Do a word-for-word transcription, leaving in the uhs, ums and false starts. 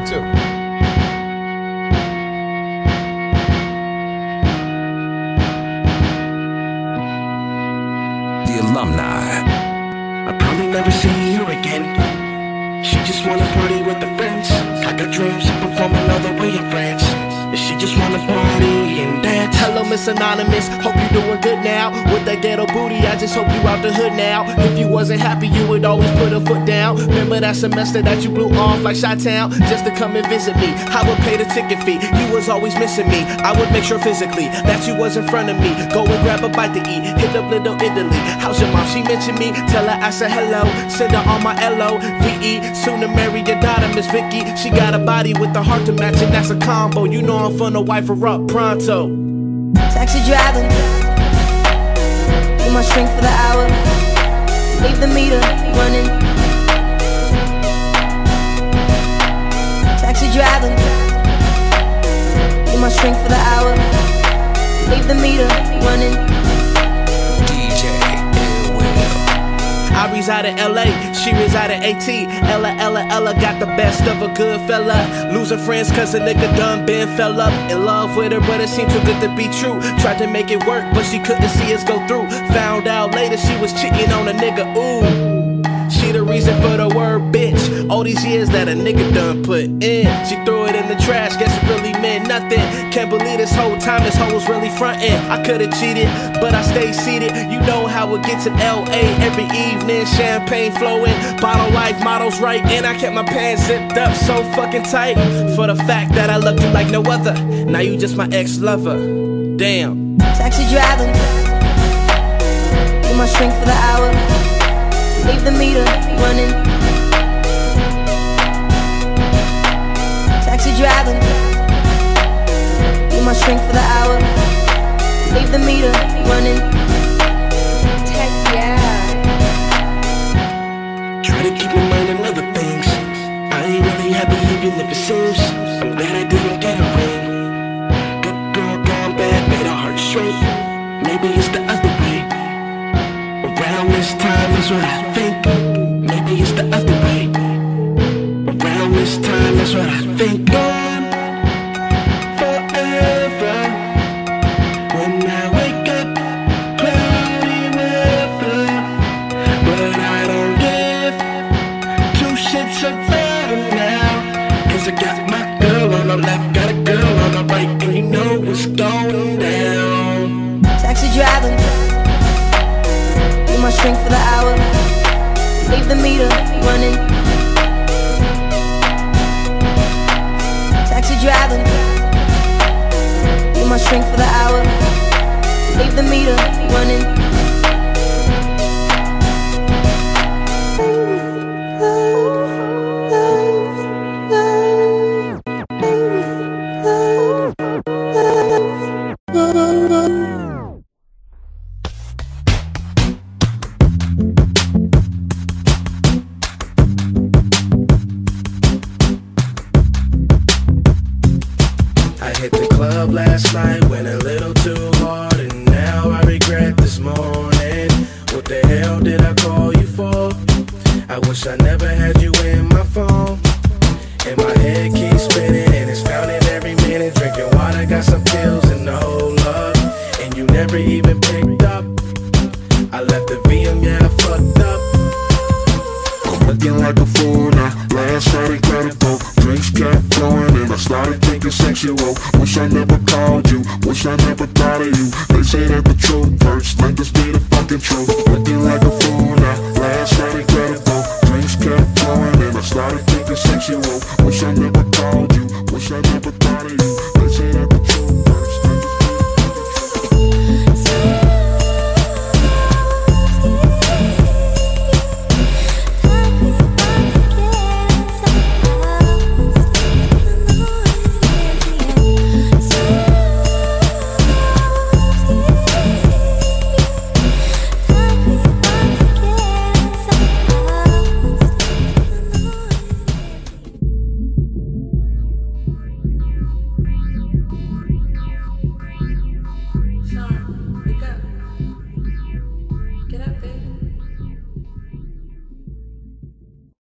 it too. The alumni. I'll probably never see her again. She just wanna party with the friends. I got dreams of performing all the way in France. And she just wanna party and dance. Hello, Miss Anonymous, hope you doing good now. With that ghetto booty, I just hope you out the hood now. If you wasn't happy, you would always put a foot down. Remember that semester that you blew off like Chi-Town just to come and visit me? I would pay the ticket fee, you was always missing me. I would make sure physically that you was in front of me. Go and grab a bite to eat, hit up Little Italy. How's your mom? She mentioned me, tell her I said hello. Send her on my L O V E, soon to marry your daughter, Miss Vicky. She got a body with a heart to match, and that's a combo. You know I'm finna wife her up pronto. Taxi driving, need my strength for the hour. Leave the meter running. Taxi driving, need my strength for the hour. Leave the meter running. D J Ill Will. I reside in L A, she reside in A T. Ella, Ella, Ella got the best of a good fella. Losing friends cause a nigga done been fell up. In love with her but it seemed too good to be true. Tried to make it work but she couldn't see us go through. Found out later she was cheating on a nigga, ooh. She the reason for the word bitch. All these years that a nigga done put in. She threw it in the trash, guess it really meant nothing. Can't believe this whole time this hoe was really frontin'. I could've cheated, but I stayed seated. You know how it gets in L A every evening. Champagne flowing, bottle life, models right. And I kept my pants zipped up so fucking tight. For the fact that I loved you like no other. Now you just my ex-lover, damn. Taxi driving, need my strength for the hour. Leave the meter running. Taxi driving, need my strength for the hour. Leave the meter running. Tech, yeah. Try to keep my mind on other things. I ain't really happy even if it seems. I'm glad I didn't get a ring. Good girl gone bad, made her heart shrink. Maybe it's the other way. Around this time is what I think. Maybe it's the other way. Around this time is what I think. Gone forever. When I wake up, cloudy weather. But I don't give two shits about her now. Cause I got my girl on the left, got a girl on the right. And you know what's going down. Taxi driving, my strength for the hour. Leave the meter running. Taxi driving, need my strength for the hour. Leave the meter running. Hit the club last night, went a little too hard, and now I regret this morning. What the hell did I call you for? I wish I never had you in my phone. And my head keeps spinning, and it's pounding every minute. Drinking water, got some pills and the whole lot, and you never even picked up. I left the V M, yeah, I fucked up. I'm looking like a fool now. Last night incredible. Drinks kept flowing and I started thinking sexual. Wish I never called you, wish I never thought of you. They say that the truth hurts, let this be the fucking truth. Looking like a fool now. Last night incredible. Drinks kept flowing and I started thinking sexual. Wish I never called you, wish I never thought of you. They say that the